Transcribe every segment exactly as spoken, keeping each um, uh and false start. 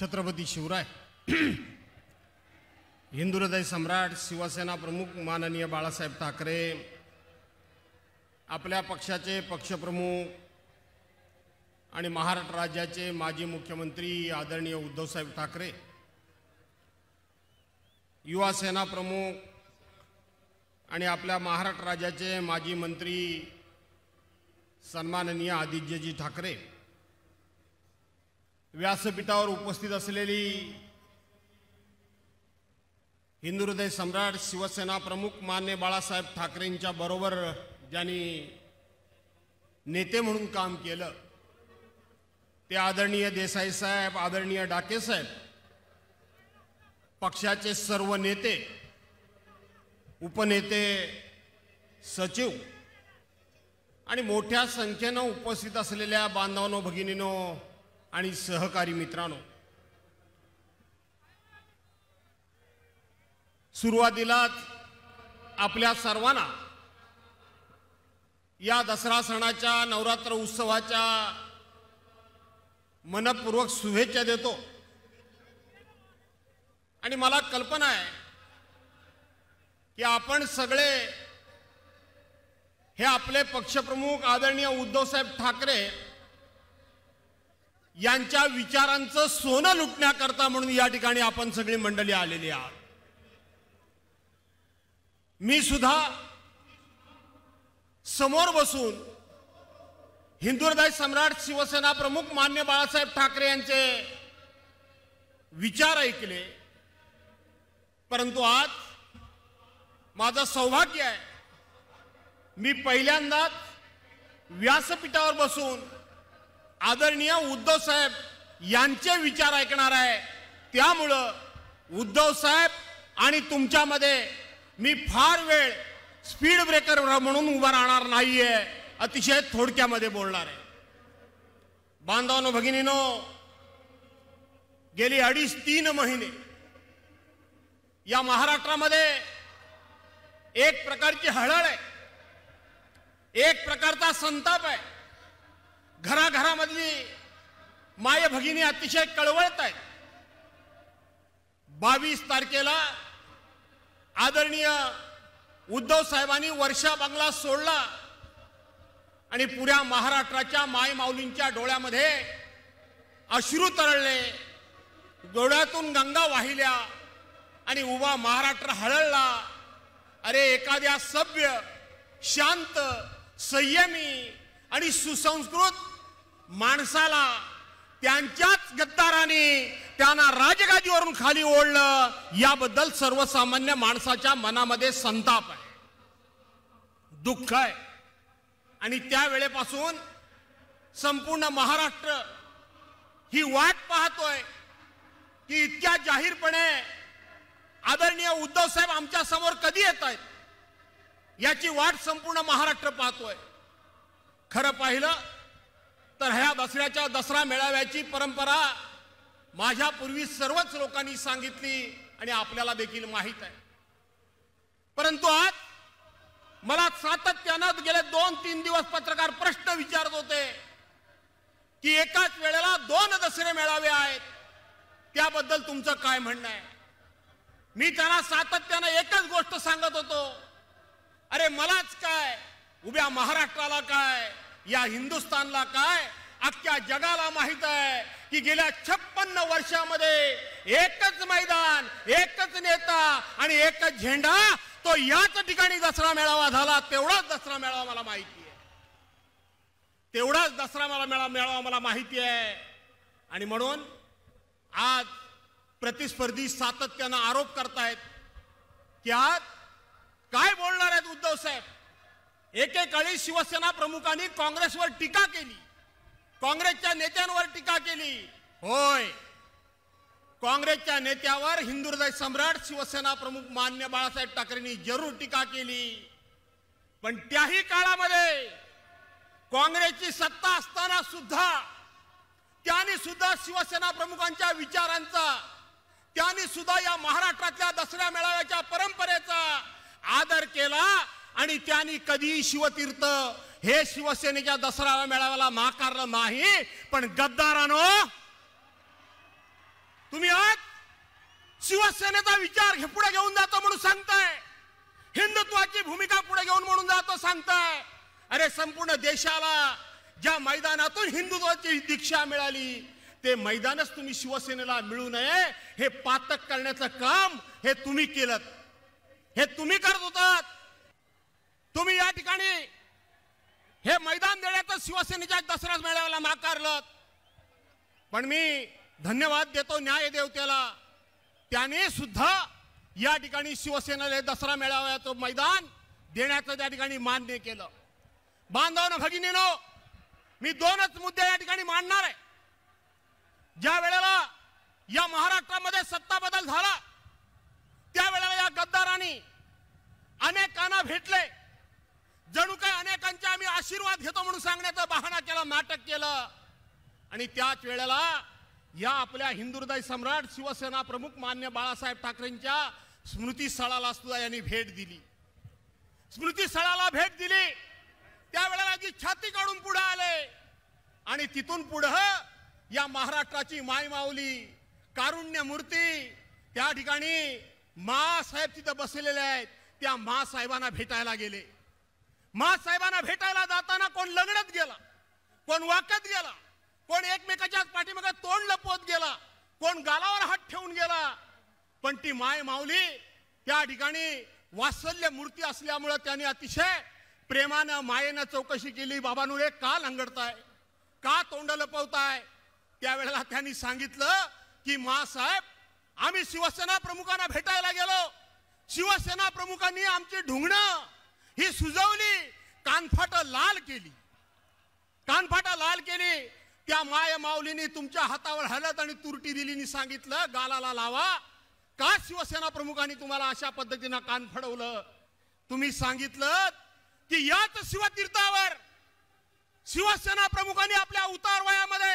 छत्रपती शिवराय, हिंदू हृदय सम्राट, शिवसेना प्रमुख माननीय बाळासाहेब ठाकरे, आपल्या पक्षाचे पक्षप्रमुख आणि महाराष्ट्र राज्याचे माजी मुख्यमंत्री आदरणीय उद्धवसाहेब ठाकरे, युवा सेना प्रमुख आणि आपल्या महाराष्ट्र राज्याचे माजी मंत्री सन्माननीय आदित्यजी ठाकरे, व्यासपीठावर उपस्थित असलेली हिंदू हृदय सम्राट, शिवसेना प्रमुख मान्य बाळासाहेब ठाकरेंच्या बरोबर ज्यांनी नेते म्हणून काम केलं ते आदरणीय देसाई साहेब, आदरणीय डाके साहेब, पक्षाचे सर्व नेते, उपनेते, सचिव आणि मोठ्या संख्येने उपस्थित असलेल्या बांधवांनो, भगिनींनो आणि सहकारी मित्रांनो, सुरुवातीलाच आपल्या सर्वांना या दसरा सणाच्या, नवरात्र उत्सवाच्या मनपूर्वक शुभेच्छा देतो। आणि मला कल्पना आहे की आपण सगळे हे आपले पक्षप्रमुख आदरणीय उद्धवसाहेब ठाकरे यांच्या विचारांचं सोनं लुटण्याकरता म्हणून या ठिकाणी आपण सगळी मंडळी आलेली आहात। मी सुद्धा समोर बसून हिंदू हृदय सम्राट, शिवसेना प्रमुख मान्य बाळासाहेब ठाकरे यांचे विचार ऐकले, परंतु आज माझं सौभाग्य आहे, मी पहिल्यांदाच व्यासपीठावर बसून आदरणीय उद्धव साहेब यांचे विचार ऐकणार आहे। त्यामुळं उद्धव साहेब आणि तुमच्यामध्ये मी फार वेळ स्पीड ब्रेकर म्हणून उभा राहणार नाहीये, अतिशय थोडक्यामध्ये बोलणार आहे। बांधवांनो, भगिनींनो, गेली अडीच तीन महिने या महाराष्ट्रामध्ये एक प्रकारची हळहळ आहे, एक प्रकारचा संताप आहे। घराघरामधली माय भगिनी अतिशय कळवळत आहेत। बावीस तारखेला आदरणीय उद्धव साहेबांनी वर्षा बंगला सोडला आणि पुऱ्या महाराष्ट्राच्या माय माऊलींच्या डोळ्यामध्ये अश्रू तरळले, डोळ्यातून गंगा वाहिल्या आणि उभा महाराष्ट्र हळहळला। अरे, एखाद्या सभ्य, शांत, संयमी आणि सुसंस्कृत माणसाला त्यांच्याच गद्दाराने त्यांना राजगादीवरून खाली ओढलं, याबद्दल सर्वसामान्य माणसाच्या मनामध्ये संताप आहे, दुःख आहे। आणि त्या वेळेपासून संपूर्ण महाराष्ट्र ही वाट पाहतोय की इतक्या जाहीरपणे आदरणीय उद्धव साहेब आमच्या समोर कधी येत आहेत, याची वाट संपूर्ण महाराष्ट्र पाहतोय। खरं पाहिलं तर ह्या दसऱ्याच्या दसरा मेळाव्याची परंपरा माझ्यापूर्वी सर्वच लोकांनी सांगितली आणि आपल्याला देखील माहित आहे, परंतु आज मला सातत्यानं गेले दोन तीन दिवस पत्रकार प्रश्न विचारत होते की एकाच वेळेला दोन दसरे मेळावे आहेत, त्याबद्दल तुमचं काय म्हणणं आहे। मी त्यांना सातत्यानं एकच गोष्ट सांगत होतो, अरे मलाच काय, उभ्या महाराष्ट्राला काय, या हिंदुस्थानला काय, अख्ख्या जगाला माहित आहे की गेल्या छप्पन्न वर्षामध्ये एकच मैदान, एकच नेता आणि एकच झेंडा, तो याच ठिकाणी दसरा मेळावा झाला। तेवढाच दसरा मेळावा मला माहिती आहे, तेवढाच दसरा मला मेळावा मला माहिती आहे। आणि म्हणून आज प्रतिस्पर्धी सातत्यानं आरोप करतायत की आज काय बोलणार आहेत उद्धव साहेब। एकेकाळी शिवसेना प्रमुखांनी काँग्रेसवर टीका केली, काँग्रेसच्या नेत्यांवर टीका केली। होय, काँग्रेसच्या नेत्यावर हिंदू हृदय सम्राट, शिवसेना प्रमुख मान्य बाळासाहेब ठाकरेंनी जरूर टीका केली, पण त्याही काळामध्ये काँग्रेसची सत्ता असताना सुद्धा त्यांनी सुद्धा शिवसेना प्रमुखांच्या विचारांचा, त्यांनी सुद्धा या महाराष्ट्रातल्या दसरा मेळाव्याच्या परंपरेचा आदर केला आणि त्यांनी कधी शिवतीर्थ हे शिवसेनेच्या दसरा मेळाव्याला नाकारलं नाही। पण गद्दारांनो, शिवसेनेचा विचार घे पुढे घेऊन जातो म्हणून सांगताय, हिंदुत्वाची भूमिका पुढे घेऊन म्हणून जातो सांगताय। अरे संपूर्ण देशाला ज्या मैदानातून हिंदुत्वाची दीक्षा मिळाली ते मैदानच तुम्ही शिवसेनेला मिळू नये हे पातक करण्याचं काम हे तुम्ही केलं, हे तुम्ही करत होतात। तुम्ही या ठिकाणी हे मैदान देण्याचं शिवसेनेच्या दसरा मेळाव्याला नाकारलं, पण मी धन्यवाद देतो न्याय देवतेला, त्याने सुद्धा या ठिकाणी शिवसेनेला दसरा मेळाव्याचं मैदान देण्याचं त्या ठिकाणी मान्य केलं। बांधवांनो भगिनीनो, मी दोनच मुद्दे या ठिकाणी मांडणार आहे। ज्या वेळेला या महाराष्ट्रामध्ये सत्ता बदल झाला त्यावेळेला या गद्दारांनी अनेकांना भेटले, जणू काय अनेकांचे आम्ही आशीर्वाद घेतो म्हणून सांगण्याचा बहाणा केला, नाटक केलं, आणि त्याच वेळेला या आपल्या हिंदू हृदय सम्राट शिवसेना प्रमुख मान्य बाळासाहेब ठाकरेंच्या स्मृतीस्थळाला सुद्धा यांनी भेट दिली। स्मृतीस्थळाला भेट दिली त्यावेळेला जी छाती काढून पुढे आले आणि तिथून पुढे या महाराष्ट्राची मायमाऊली कारुण्य मूर्ती त्या ठिकाणी मासाहेब तिथे बसलेले आहेत, त्या मासाहेबांना भेटायला गेले। मासाहेबांना भेटायला जाताना कोण लंगडत गेला, कोण वाकत गेला, कोण एकमेकाच्या पाठीमागे तोंड लपवत गेला, कोण गालावर हात ठेवून गेला, पण ती माय माऊली त्या ठिकाणी वात्सल्य मूर्ती असल्यामुळे त्यांनी अतिशय प्रेमानं मायेनं चौकशी केली, बाबांनो रे का लंगडताय, का तोंड लपवताय? त्यावेळेला त्यांनी सांगितलं की मासाहेब आम्ही शिवसेना प्रमुखांना भेटायला गेलो, शिवसेना प्रमुखांनी आमची ढुंगणं ही सुजवली, कानफाट लाल केली, कानफाट लाल केली। त्या माय माऊलीने तुमच्या हातावर हलत आणि तुरटी दिली आणि सांगितलं गालाला लावा। का शिवसेना प्रमुखांनी तुम्हाला अशा पद्धतीने कान फडवलं? तुम्ही सांगितलं की याच शिवतीर्थावर शिवसेना प्रमुखांनी आपल्या उतार वयामध्ये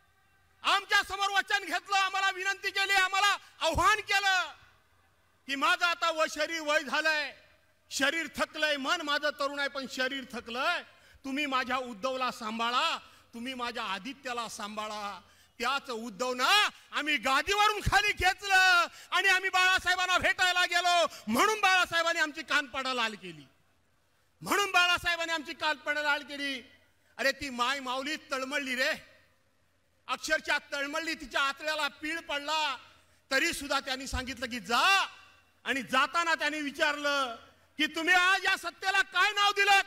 आमच्या समोर वचन घेतलं, आम्हाला विनंती केली, आम्हाला आव्हान केलं की माझं आता व शरीर वय झालंय, शरीर थकलंय, मन माझं तरुण आहे पण शरीर थकलंय, तुम्ही माझ्या उद्धवला सांभाळा, तुम्ही माझ्या आदित्याला सांभाळा। त्याच उद्धवनं आम्ही गादीवरून खाली खेचलं आणि आम्ही बाळासाहेबांना भेटायला गेलो, म्हणून बाळासाहेबांनी आमची कानपडा लाल केली, म्हणून बाळासाहेबांनी आमची कानपडा लाल केली। अरे ती माय माऊली तळमळली रे, अक्षरशः तळमळली, तिच्या आतड्याला पीळ पडला, तरी सुद्धा त्यांनी सांगितलं की जा, आणि जाताना त्यांनी विचारलं की तुम्ही आज या सत्तेला काय नाव दिलं?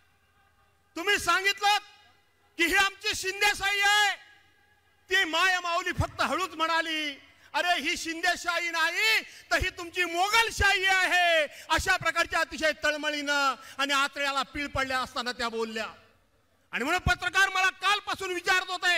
तुम्ही सांगितलं की ही आमची शिंदेशाही आहे। ती माय माऊली फक्त हळूच म्हणाली, अरे ही शिंदेशाही नाही तर ही तुमची मोगलशाही आहे। अशा प्रकारच्या अतिशय तळमळीनं आणि आतड्याला पीळ पडल्या असताना त्या बोलल्या। आणि म्हणून पत्रकार मला कालपासून विचारत होते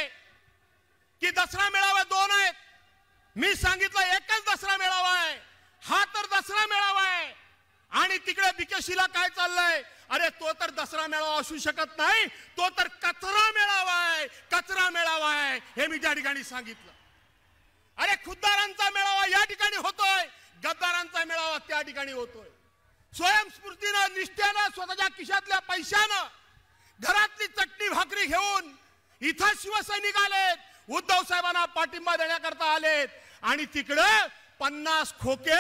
की दसरा मेळावा दोन आहेत, मी सांगितलं एकच दसरा मेळावा आहे, हा तर दसरा मेळावा आहे, आणि तिकडे बिकेशीला काय चाललंय? अरे तो तर दसरा मेळावा असू शकत नाही, तो तर कचरा मेळावा आहे, कचरा मेळावा आहे, हे मी त्या ठिकाणी सांगितलं। अरे खुद्दारांचा मेळावा या ठिकाणी होतोय, गद्दारांचा मेळावा त्या ठिकाणी होतोय। स्वयंस्फूर्तीनं निष्ठेनं स्वतःच्या खिशातल्या पैशानं घरातली चटणी भाकरी घेऊन इथं शिवसैनिक आलेत, उद्धव साहेबांना पाठिंबा देण्याकरता आलेत, आणि तिकडे पन्नास खोके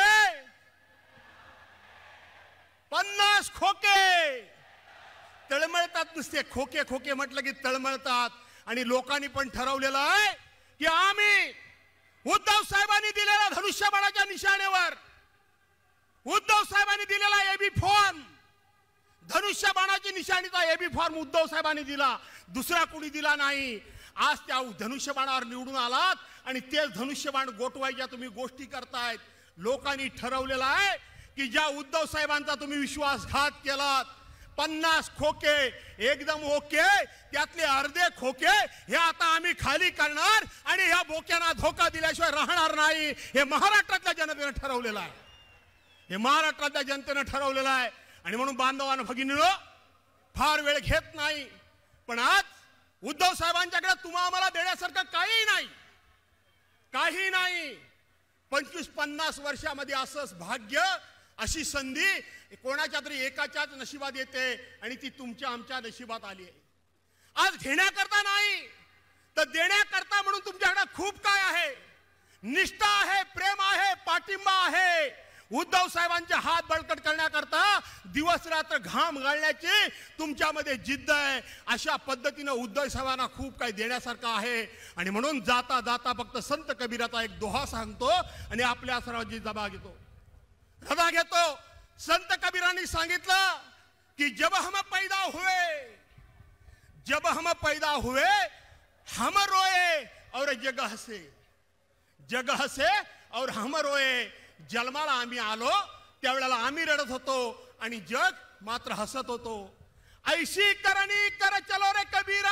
पन्नास खोके तळमळतात, नुसते खोके खोके म्हटलं की तळमळतात। आणि लोकांनी पण ठरवलेलं आहे की आम्ही उद्धव साहेबांनी दिलेल्या धनुष्यबाणाच्या निशाणेवर, उद्धव साहेबांनी दिलेला एबी फॉर्म, धनुष्यबाणाची निशाणीचा एबी फॉर्म उद्धव साहेबांनी दिला, दुसरा कोणी दिला नाही। आज त्या धनुष्यबाणावर निवडून आलात आणि तेच धनुष्यबाण गोठवायच्या तुम्ही गोष्टी करतायत। लोकांनी ठरवलेलं आहे की ज्या उद्धव साहेबांचा तुम्ही विश्वासघात केलात, पन्नास खोके एकदम ओके, त्यातले अर्धे खोके हे आता आम्ही खाली करणार आणि ह्या बोक्यांना धोका दिल्याशिवाय राहणार नाही, हे महाराष्ट्रातल्या जनतेने ठरवलेलं आहे, हे महाराष्ट्रातल्या जनतेने ठरवलेलं आहे। आणि म्हणून बांधवांनो भगिनींनो, फार वेळ घेत नाही, पण आज उद्धव साहेबांच्याकडे तुम्हा आम्हाला देण्यासारखं काही नाही, काही नाही। पंचवीस पन्नास वर्षामध्ये असंच भाग्य, अशी संधी कोणाच्या तरी एकाच्याच नशिबात येते आणि ती तुमच्या आमच्या नशिबात आली आहे। आज घेण्याकरता नाही तर देण्याकरता, म्हणून तुमच्याकडे खूप काय आहे, निष्ठा आहे, प्रेम आहे, पाठ पाठिंबा आहे. उद्धव साहेबांचे हात बळकट करण्याकरता दिवस रात्र घाम गाळण्याची तुमच्यामध्ये जिद्द आहे. अशा पद्धतीने उद्धव साहेबांना खूप काही देण्यासारखं आहे. आणि म्हणून जाता जाता फक्त संत कबीराचा एक दोहा सांगतो आणि आपल्या सर्वांची जबा घेतो रजा घेतो. संत कबीरांनी सांगितलं कि जब हम पैदा हुए जब हम पैदा हुए हम रोए और जग हसे जग हसे और हम रोए. जन्माला आम्ही आलो त्यावेळेला आम्ही रडत होतो आणि जग मात्र हसत होतो. ऐशी करणी कर चलो रे कबीरा.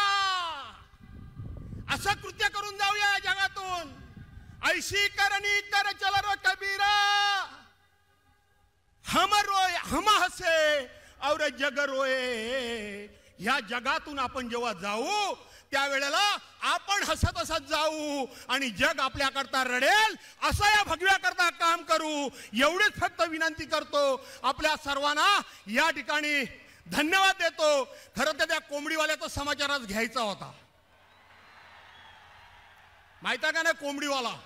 असं कृत्य करून जाऊया या जगातून. ऐशी करणी कर चलो रे कबीरा. हम रोए हम हसे और जग रोए. ह्या जगातून आपण जेव्हा जाऊ त्यावेळेला आपण हसत हसत जाऊ आणि जग आपल्याकरता रडेल असं या भगव्याकरता काम करू. एवढीच फक्त विनंती करतो. आपल्या सर्वांना या ठिकाणी धन्यवाद देतो. खरं तर त्या कोंबडीवाल्याचा समाचार आज घ्यायचा होता. माहिती का नाही कोंबडीवाला.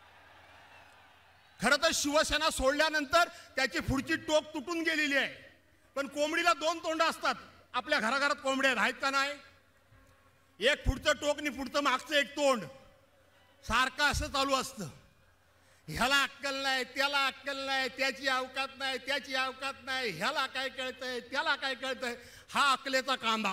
खरं तर शिवसेना सोडल्यानंतर त्याची पुढची टोक तुटून गेलेली आहे. पण कोंबडीला दोन तोंड असतात. आपल्या घराघरात कोंबड्या आहेत का नाही. एक पुढचं टोक आणि पुढचं मागचं एक तोंड सारखं असं चालू असतं. ह्याला अक्कल नाही त्याला अक्कल नाही त्याची अवकात नाही त्याची अवकात नाही. ह्याला काय कळतंय त्याला काय कळतंय. हा अक्कलेचा कांदा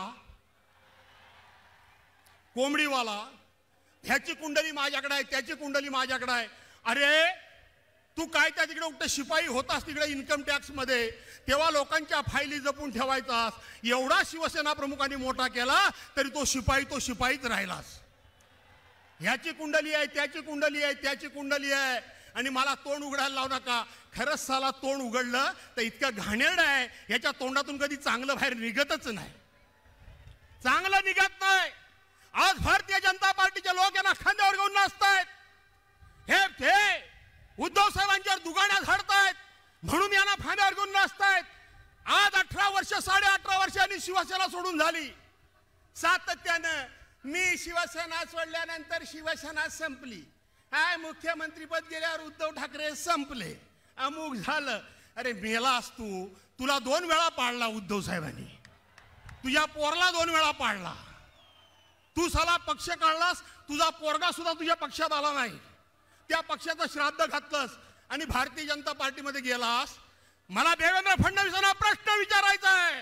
कोंबडीवाला. ह्याची कुंडली माझ्याकडे आहे त्याची कुंडली माझ्याकडे आहे. अरे तू काय त्या तिकडे उलट शिपाई होतास तिकडे इन्कम टॅक्स मध्ये तेव्हा लोकांच्या फायली जपून ठेवायचास. एवढा शिवसेना प्रमुखांनी मोठा केला तरी तो शिपाई तो शिपाईच राहिलास. ह्याची कुंडली आहे त्याची कुंडली आहे त्याची कुंडली आहे आणि मला तोंड उघडायला लावू नका. खरंच साला तोंड उघडलं तर इतकं घाणेरडं आहे. याच्या तोंडातून कधी चांगलं बाहेर निघतच नाही. चांगलं निघत नाही. आज भारतीय जनता पार्टीचे लोक यांना खांद्यावर घेऊन नाचतायत. हे हे उद्धव साहेबांच्यावर दुगाड्या झाडतायत म्हणून यांना फांद्यावर घेऊन नाचतायत. आज अठरा वर्ष साडे अठरा वर्षांनी शिवसेना सोडून झाली. सातत्यानं मी शिवसेना सोडल्यानंतर शिवसेना संपली. काय मुख्यमंत्रीपद गेल्यावर उद्धव ठाकरे संपले अमुक झालं. अरे मेलास तू. तुला दोन वेळा पाडला उद्धव साहेबांनी. तुझ्या पोरला दोन वेळा पाडला. तू साला पक्ष काढलास. तुझा पोरगा सुद्धा तुझ्या पक्षात आला नाही. त्या पक्षाचं श्राद्ध घातलंस आणि भारतीय जनता पार्टीमध्ये गेलास. मला देवेंद्र फडणवीसांना प्रश्न विचारायचा आहे.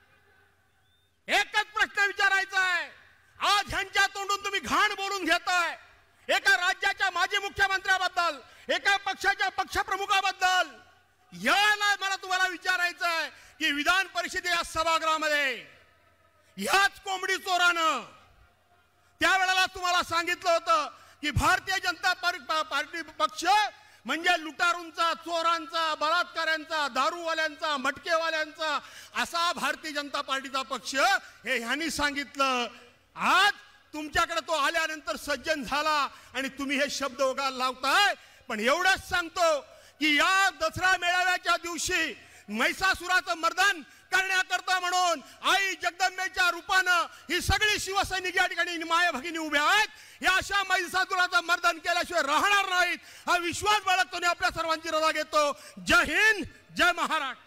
एकच प्रश्न विचारायचा आहे. आज ह्यांच्या तोंडून तुम्ही घाण बोलून घेताय. एका राज्याच्या माजी मुख्यमंत्र्याबद्दल एका पक्षाच्या पक्षप्रमुखाबद्दल. याला मला तुम्हाला विचारायचं आहे की विधान परिषदेच्या सभागृहामध्ये ह्याच कोंबडी चोरानं त्यावेळेला तुम्हाला सांगितलं होतं की भारतीय जनता पार्टी पक्ष म्हणजे लुटारूंचा चोरांचा बलात्काऱ्यांचा दारूवाल्यांचा मटकेवाल्यांचा असा भारतीय जनता पार्टीचा पक्ष हे ह्यांनी सांगितलं. आज तुमच्याकडे तो आल्यानंतर सज्जन झाला आणि तुम्ही हे शब्द उगायला लावताय. पण एवढंच सांगतो की या दसरा मेळाव्याच्या दिवशी महिषासुराचं मर्दन करण्याकरता म्हणून आई जगदंबेच्या रूपानं ही सगळी शिवसैनिक या ठिकाणी माया भगिनी उभ्या आहेत. या अशा महिषासुराचं मर्दन केल्याशिवाय राहणार नाहीत हा विश्वास बाळगतो. आपल्या सर्वांची रजा घेतो. जय हिंद जय महाराष्ट्र.